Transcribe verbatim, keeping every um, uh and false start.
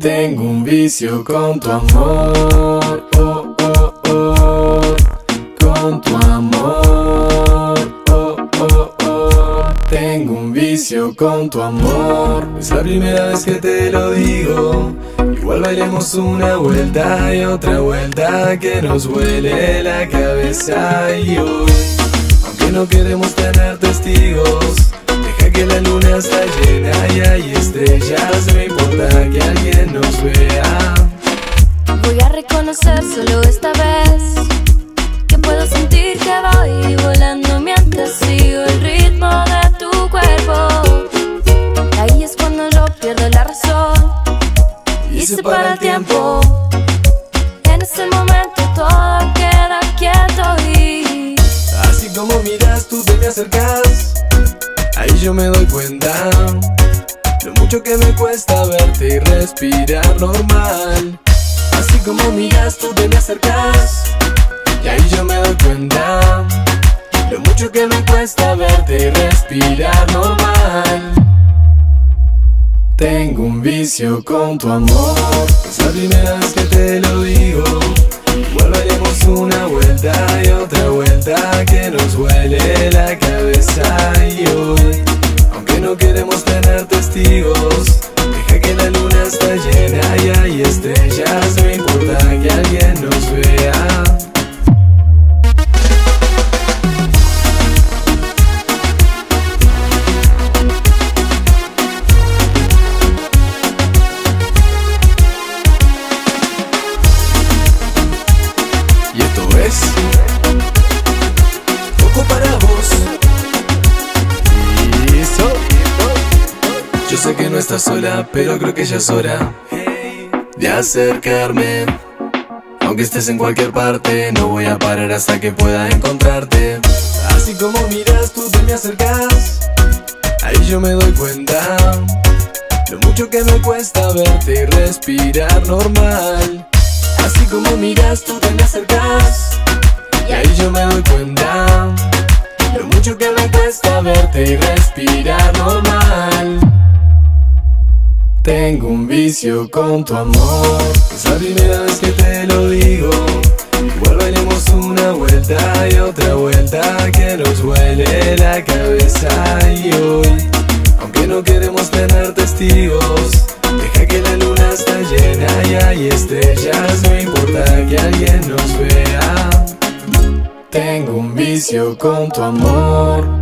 Tengo un vicio con tu amor, oh, oh, oh, con tu amor, oh, oh, oh. Tengo un vicio con tu amor. Es la primera vez que te lo digo. Igual bailemos una vuelta y otra vuelta, que nos huele la cabeza. Y hoy, aunque no queremos tener testigos, deja que la luna está llena y hay estrellas. No importa que alguien nos vea. Voy a reconocer solo esta vez que puedo sentir que voy volando mientras sigo el ritmo de tu cuerpo. Ahí es cuando yo pierdo la razón y se para el tiempo. En ese momento todo queda quieto y así como miras, tú te me acercas. Ahí yo me doy cuenta lo mucho que me cuesta verte y respirar normal. Así como miras, tú te me acercas. Y ahí yo me doy cuenta lo mucho que me cuesta verte y respirar normal. Tengo un vicio con tu amor. Es la primera vez que te lo digo. Igual bailemos una vuelta y otra vuelta, que nos huele la cabeza. Y hoy, aunque no queremos tener testigos, deja que la luna está llena y hay estrellas. No importa que alguien nos vea. Y esto es Poco para vos. Listo. Yo sé que no estás sola, pero creo que ya es hora de acercarme. Aunque estés en cualquier parte, no voy a parar hasta que pueda encontrarte. Así como miras, tú te me acercas. Ahí yo me doy cuenta lo mucho que me cuesta verte y respirar normal. Así como miras, tú te me acercas. Y ahí yo me doy cuenta lo mucho que me cuesta verte y respirar normal. Tengo un vicio con tu amor. Es la primera vez que te lo digo. Igual bailemos una vuelta y otra vuelta, que nos huele la cabeza. Y hoy, aunque no queremos tener testigos, deja que la luna está llena y hay estrellas. No importa que alguien nos vea. Tengo un vicio con tu amor.